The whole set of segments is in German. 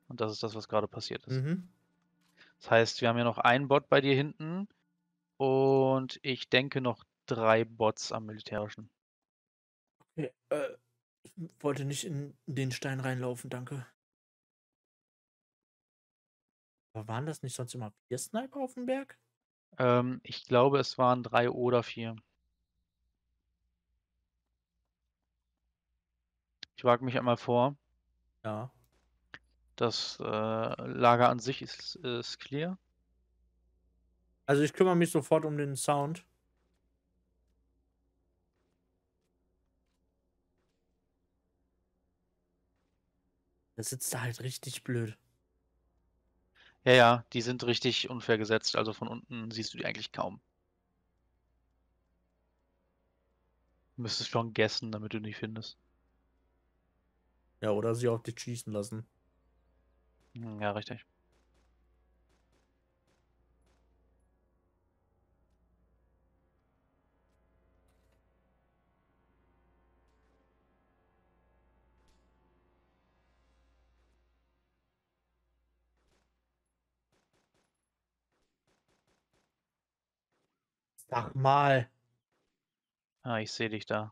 Und das ist das, was gerade passiert ist. Mhm. Das heißt, wir haben ja noch einen Bot bei dir hinten und ich denke noch 3 Bots am Militärischen. Okay, ich wollte nicht in den Stein reinlaufen, danke. Aber waren das nicht sonst immer 4 Sniper auf dem Berg? Ich glaube, es waren 3 oder 4. Ich wage mich einmal vor. Ja. Das, Lager an sich ist clear. Also, ich kümmere mich sofort um den Sound. Der sitzt da halt richtig blöd. Ja, ja, die sind richtig unfair gesetzt, also von unten siehst du die eigentlich kaum. Müsstest schon guessen, damit du die findest. Ja, oder sie auf dich schießen lassen. Ja, richtig. Sag mal. Ah, ich sehe dich da.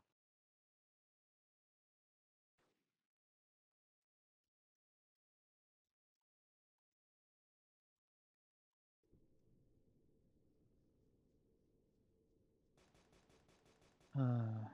Äh,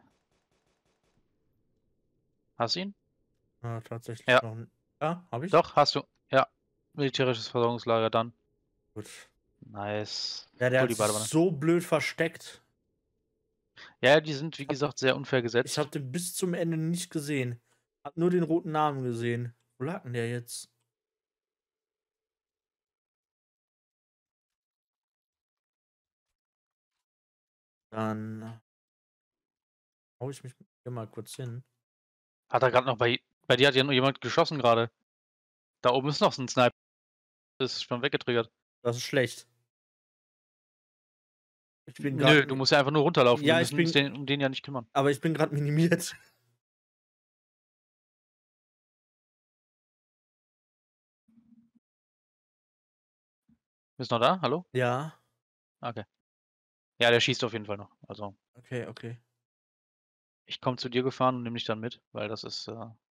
hast du ihn? Tatsächlich Ja, noch 'n ja, habe ich? doch, hast du. Ja, militärisches Versorgungslager dann. Gut. Nice. Ja, der Hol hat die sich Badewanne. so blöd versteckt. Ja, die sind, wie Ich habe gesagt, sehr unfair ich habe gesetzt. den bis zum Ende nicht gesehen. Habe nur den roten Namen gesehen. Wo lag 'n der jetzt? Dann haue ich mich hier mal kurz hin. Hat er gerade noch bei dir hat ja nur jemand geschossen gerade. Da oben ist noch so 'n Sniper, ist schon weggetriggert. Das ist schlecht. Ich bin grad Nö, du mi musst ja einfach nur runterlaufen. Wir ja, ich müssen uns bin um den ja nicht kümmern. aber ich bin grad minimiert. Bist noch da? Hallo? Ja, Ah, okay. Ja, der schießt auf jeden Fall noch. Also, okay, okay. ich komme zu dir gefahren und nehme dich dann mit, weil das ist,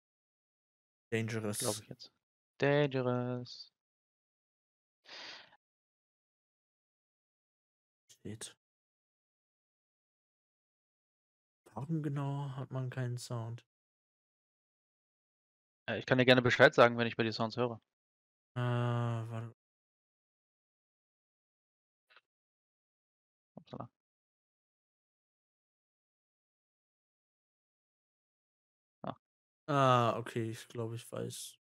glaube Dangerous. ich jetzt dangerous. Steht. Warum genau hat man keinen Sound? Ich kann dir gerne Bescheid sagen, wenn ich bei dir Sounds höre. Warte. Upsala. Ah, Okay, ich glaube, ich weiß.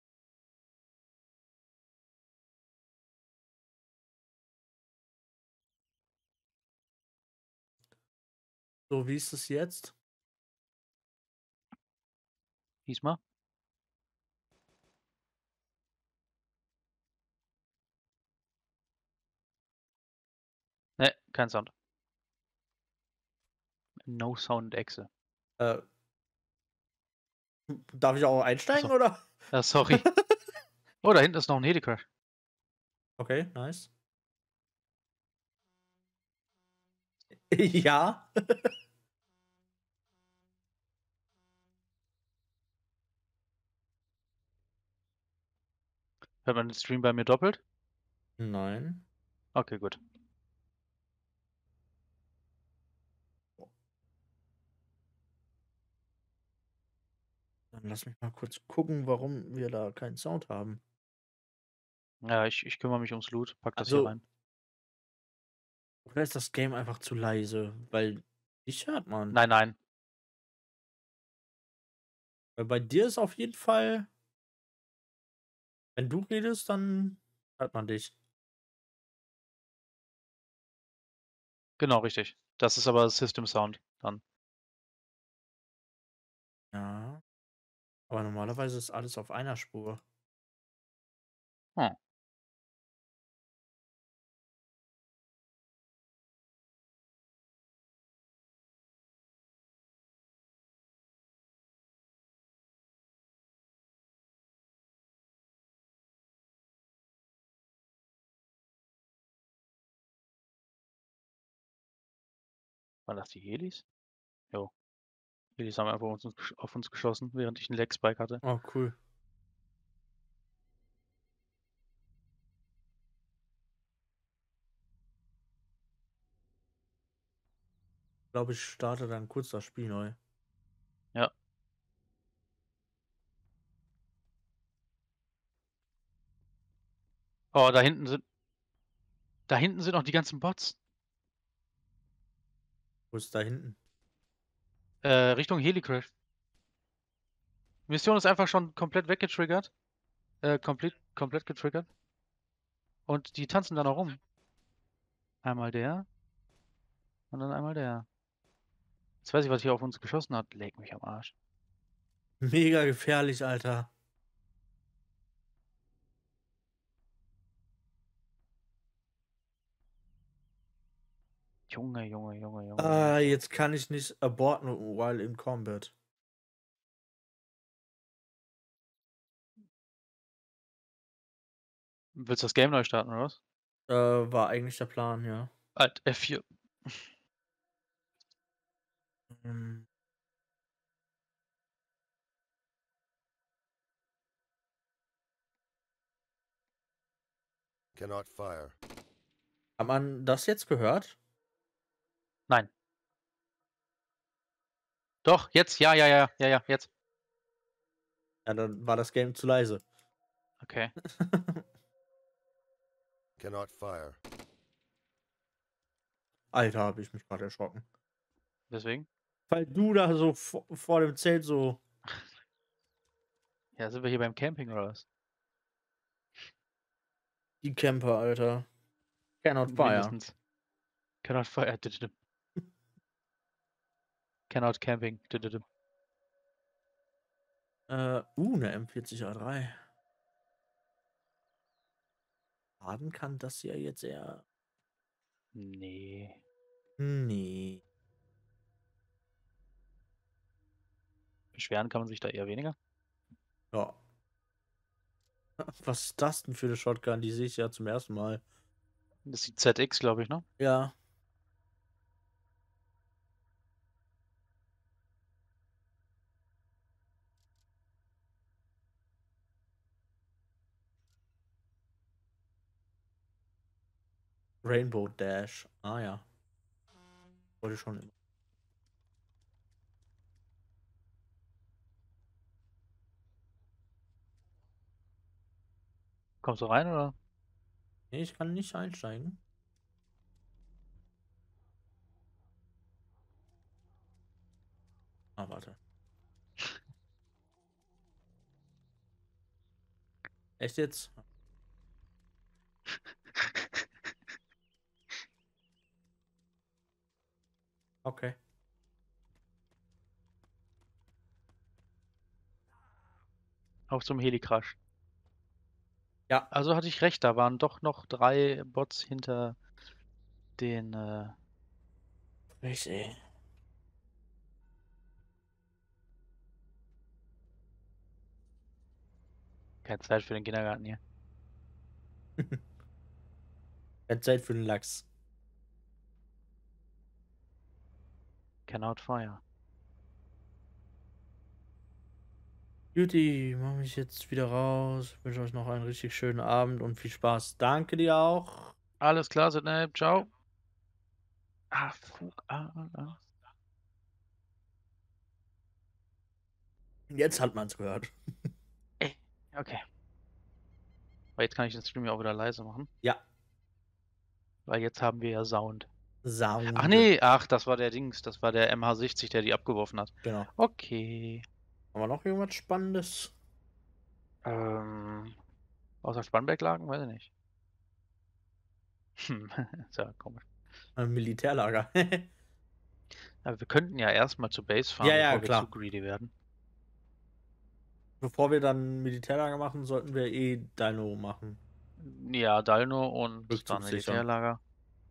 So, wie ist es jetzt? diesmal? Ne, kein Sound. No Sound Exe. Äh, darf ich auch Ach einsteigen, so. oder? Ja, sorry. Oh, da hinten ist noch 'n Heli-Crash. Okay, nice. Ja. Hört man den Stream bei mir doppelt? Nein. Okay, gut. Dann lass mich mal kurz gucken, warum wir da keinen Sound haben. Ja, ich kümmere mich ums Loot, pack das hier Also, rein. oder ist das Game einfach zu leise? Weil dich hört man. Nein, nein. Weil bei dir ist auf jeden Fall, wenn du redest, dann hört man dich. Genau, richtig. Das ist aber System Sound dann. Ja, aber normalerweise ist alles auf einer Spur. Hm. Waren das die Helis? Jo. Helis haben einfach auf uns geschossen, während ich einen Leg-Spike hatte. Oh, cool. Ich glaube, ich starte dann kurz das Spiel neu. Ja. Oh, da hinten sind noch die ganzen Bots. Wo ist da hinten? Richtung Helicrash. Mission ist einfach schon komplett weggetriggert. Komplett getriggert. Und die tanzen da noch rum. Einmal der. Und dann einmal der. Jetzt weiß ich, was hier auf uns geschossen hat. Leg mich am Arsch. Mega gefährlich, Alter. Junge, Junge, Junge, Junge. Ah, jetzt kann ich nicht aborten while in combat. Willst du das Game neu starten, oder was? War eigentlich der Plan, ja. Alt F4. Hm. Cannot fire. Hat man das jetzt gehört? Nein. Doch, jetzt, ja, jetzt. Ja, dann war das Game zu leise. Okay. Cannot fire. Alter, habe ich mich gerade erschrocken. Deswegen? Weil du da so vor dem Zelt so. Ja, sind wir hier beim Camping oder was? Die Camper, Alter. Cannot fire. Mindestens. Cannot fire. Cannot camping. Eine M40A3. Laden kann das ja jetzt eher. Nee. Nee. Beschweren kann man sich da eher weniger. Ja. Was ist das denn für eine Shotgun? Die sehe ich ja zum ersten Mal. Das ist die ZX, glaube ich, ne? Ja. Rainbow Dash. Ah ja. Wollte ich schon immer. Kommst du rein, oder? Nee, ich kann nicht einsteigen. Ah, warte. Echt jetzt? Okay. Auf zum Helicrash. Ja. Also hatte ich recht, da waren doch noch 3 Bots hinter den, Ich sehe. keine Zeit für den Kindergarten hier. Keine Zeit für den Lachs. Cannot fire. Juti, mach mich jetzt wieder raus. Wünsche euch noch einen richtig schönen Abend und viel Spaß. Danke dir auch. Alles klar, Sidney. Ciao. Ah, fuck. Jetzt hat man es gehört. Okay. Aber jetzt kann ich den Stream ja auch wieder leise machen. Ja. Weil jetzt haben wir ja Sound. Sound. Ach nee, das war der Dings. Das war der MH60, der die abgeworfen hat. Genau. Okay. Haben wir noch irgendwas Spannendes? Außer Spannberglagen? Weiß ich nicht. Ist ja komisch. Ein Militärlager. Aber wir könnten ja erstmal zur Base fahren, Ja, ja, bevor wir klar. zu greedy werden. Bevor wir dann Militärlager machen, sollten wir Dino machen. Ja, Dalno und Rückzug dann sichern. Militärlager.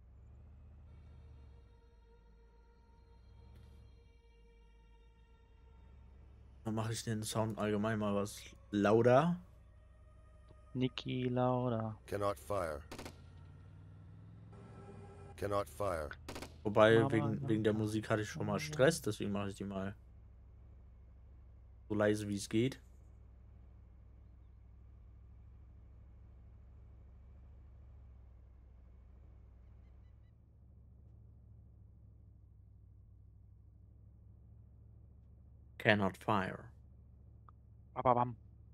Dann mache ich den Sound allgemein mal was lauter. Niki Lauda. Cannot fire. Cannot fire. Wobei, Mama, wegen der Musik hatte ich schon mal Stress, deswegen mache ich die mal so leise wie es geht. Cannot fire. Bababam.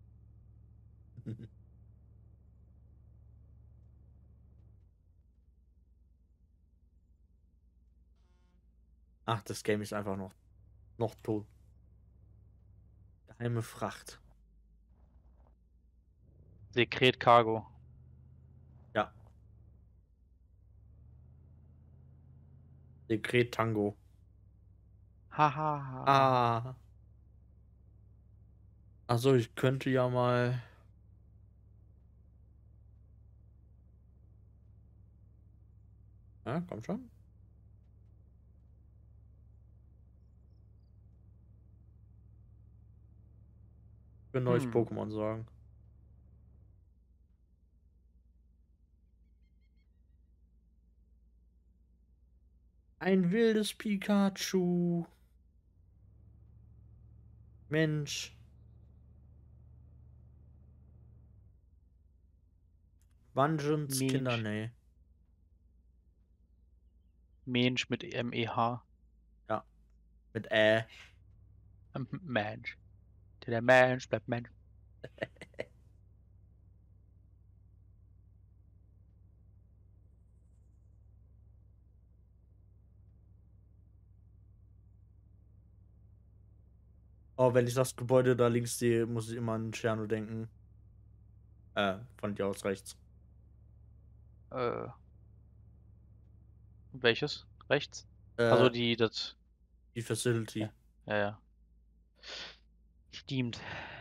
Ach, das Game ist einfach noch tot. Geheime Fracht. Sekret Cargo. Ja. Sekret Tango. Haha. Ah. Also ich könnte ja mal. Ja, komm schon. Für ein neues Pokémon sagen. Ein wildes Pikachu. Mensch. Vengeance Mensch. Kinder, nee. Mensch mit M-E-H. Ja. Mit Mensch. Der Mensch bleibt Mensch. Oh, wenn ich das Gebäude da links sehe, muss ich immer an Tscherno denken. Von dir aus rechts. Welches? Rechts? Also das. Die Facility. Ja. Ja. Stimmt.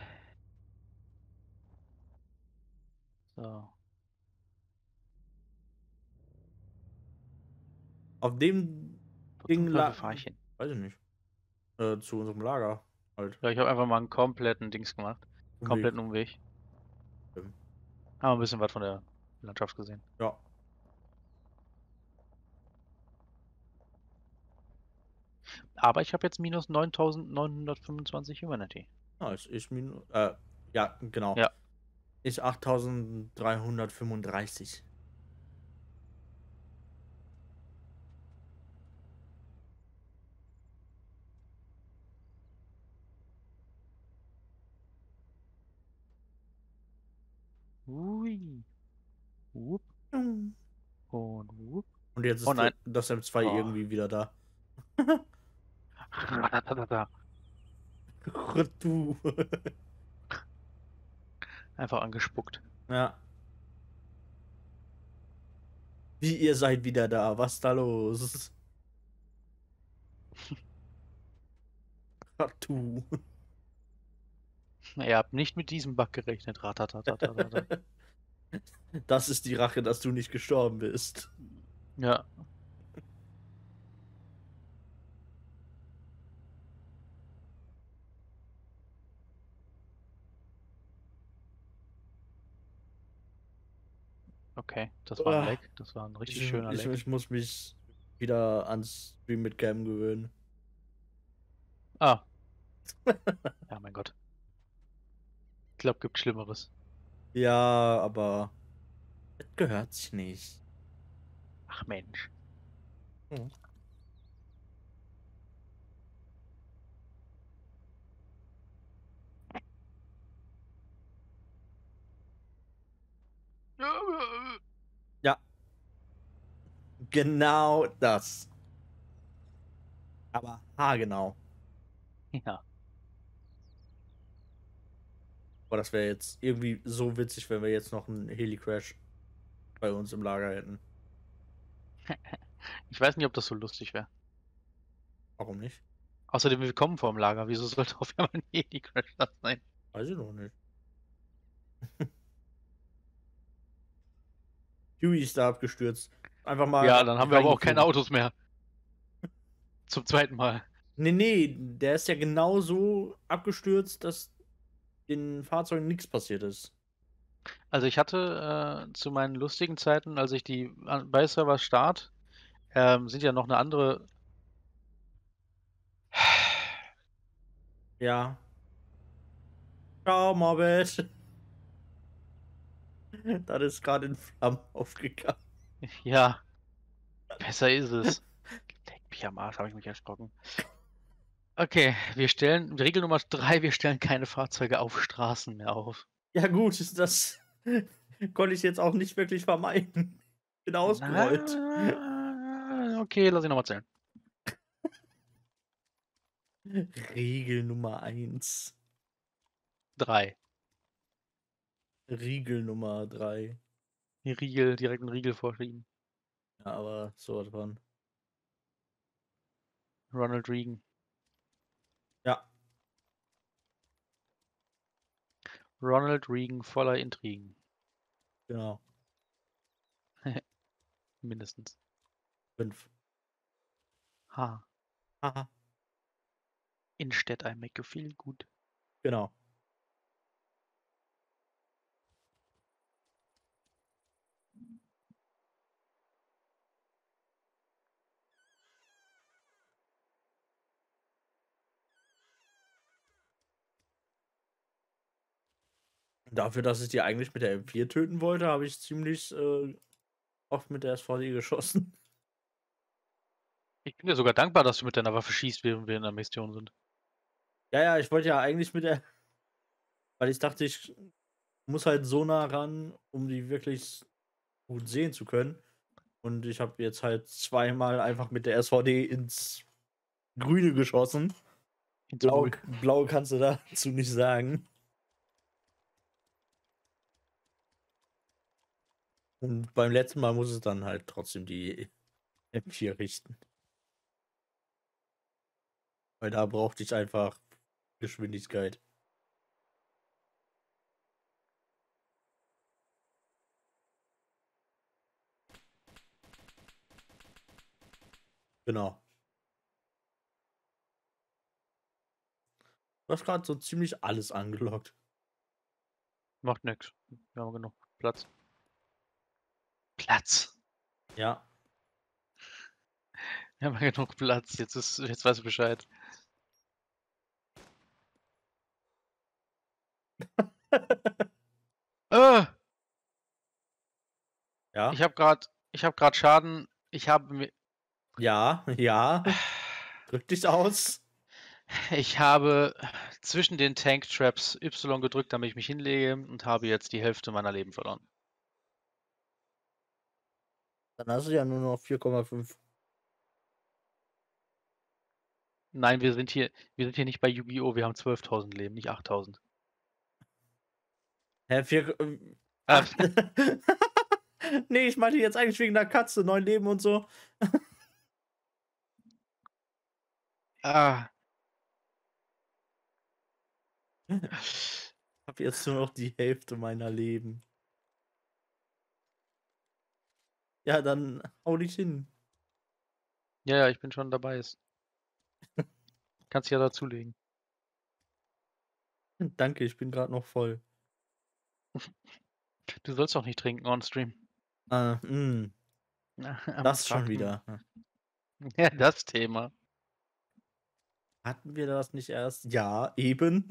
So. Auf dem Wo Ding zum Teufel fahr ich hin? weiß ich nicht. Zu unserem Lager halt. Ja, ich habe einfach mal einen kompletten Dings gemacht. Umweg. Kompletten Umweg. Haben ein bisschen was von der Landschaft gesehen. Ja. Aber ich habe jetzt minus 9925 Humanity. Nice. Ich minus. Ja, genau. Ja. Ich 8335. Ui. Wupp. Und wupp. Und jetzt ist Oh nein. das M2 Oh. irgendwie wieder da. Du. Einfach angespuckt. Ja. Wie, ihr seid wieder da? Was ist da los? Du. Ihr habt nicht mit diesem Bug gerechnet. Ratatatatata. Das ist die Rache, dass du nicht gestorben bist. Ja. Okay, das war ein Lag. Das war ein richtig schöner Lag. Ich muss mich wieder ans Stream mit Cam gewöhnen. Ah. Ja, mein Gott. Ich glaube, gibt Schlimmeres. Ja, aber das gehört sich nicht. Ach Mensch. Hm. Ja. Genau das. Aber haargenau. Ja. Aber das wäre jetzt irgendwie so witzig, wenn wir jetzt noch einen Heli-Crash bei uns im Lager hätten. Ich weiß nicht, ob das so lustig wäre. Warum nicht? Außerdem, wir kommen vom Lager. Wieso sollte auf einmal ein Heli-Crash das sein? Weiß ich noch nicht. Huey ist da abgestürzt. Einfach mal. Ja, dann haben wir aber auch keine reingeflogen. Autos mehr. Zum zweiten Mal. Nee, der ist ja genauso abgestürzt, dass den Fahrzeugen nichts passiert ist. Also ich hatte zu meinen lustigen Zeiten, als ich die bei Server Start sind ja noch eine andere. Ja. Ciao, Morbid. Das ist gerade in Flammen aufgegangen. Ja, besser ist es. Leck mich am Arsch, habe ich mich erschrocken. Okay, Regel Nummer 3, wir stellen keine Fahrzeuge auf Straßen mehr auf. Ja gut, das konnte ich jetzt auch nicht wirklich vermeiden. Bin ausgerollt. Okay, lass ich nochmal zählen. Regel Nummer 1. 3. Riegel Nummer 3. Direkt einen Riegel vorschieben. Ja, aber so davon. Ronald Reagan. Ja. Ronald Reagan voller Intrigen. Genau. Mindestens. 5. Ha. Haha. Instead I make you feel good. Genau. Dafür, dass ich die eigentlich mit der M4 töten wollte, habe ich ziemlich oft mit der SVD geschossen. Ich bin dir sogar dankbar, dass du mit deiner Waffe schießt, während wir in der Mission sind. Ja, ich wollte ja eigentlich mit der. Weil ich dachte, ich muss halt so nah ran, um die wirklich gut sehen zu können. Und ich habe jetzt halt zweimal einfach mit der SVD ins Grüne geschossen. Blau kannst du dazu nicht sagen. Und beim letzten Mal muss es dann halt trotzdem die M4 richten. Weil da brauchte ich einfach Geschwindigkeit. Genau. Du hast gerade so ziemlich alles angelockt. Macht nix. Wir haben genug Platz. Platz! Ja. Wir haben genug Platz. Jetzt weißt du Bescheid. Ja. Ich habe gerade Schaden. Ich habe mir. Ja. Drück dich aus. Ich habe zwischen den Tank Traps Y gedrückt, damit ich mich hinlege und habe jetzt die Hälfte meiner Leben verloren. Dann hast du ja nur noch 4,5. Nein, wir sind hier nicht bei Yu-Gi-Oh! Wir haben 12.000 Leben, nicht 8.000. Hä, 4. Nee, ich meinte jetzt eigentlich wegen der Katze, 9 Leben und so. Ah. Ich hab jetzt nur noch die Hälfte meiner Leben. Ja, dann hau dich hin. Ja, ich bin schon dabei. Kannst dich ja dazulegen. Danke, ich bin gerade noch voll. Du sollst doch nicht trinken on Stream. Das schon wieder. Ja, das Thema. Hatten wir das nicht erst? Ja, eben.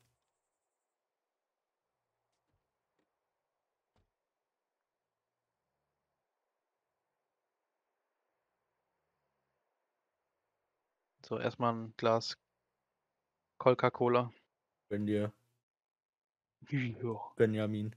So, erstmal ein Glas Coca-Cola. Gönn dir, Ja. Benjamin.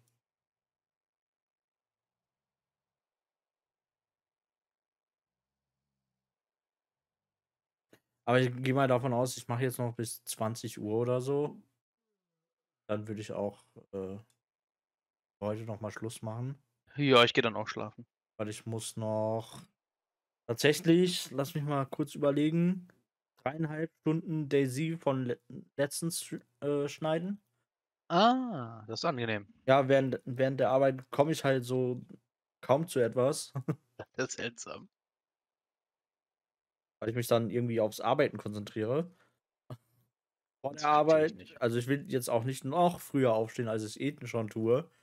Aber ich gehe mal davon aus, ich mache jetzt noch bis 20 Uhr oder so. Dann würde ich auch heute noch mal Schluss machen. Ja, ich gehe dann auch schlafen. Weil ich muss noch tatsächlich, lass mich mal kurz überlegen, 3,5 Stunden Daisy von letztens schneiden. Ah, das ist angenehm. Ja, während der Arbeit komme ich halt so kaum zu etwas, Das ist seltsam. weil ich mich dann irgendwie aufs Arbeiten konzentriere. Vor Das der verstehe ich Arbeit, nicht. also ich will jetzt auch nicht noch früher aufstehen, als ich es schon tue.